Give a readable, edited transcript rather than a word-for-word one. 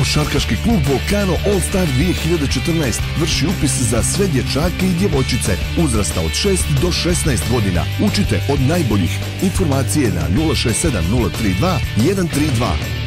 Košarkaški klub Volcano All Star 2014 vrši upis za sve dječake i djevojčice uzrasta od 6 do 16 godina. Učite od najboljih. Informacije na 067 032 132.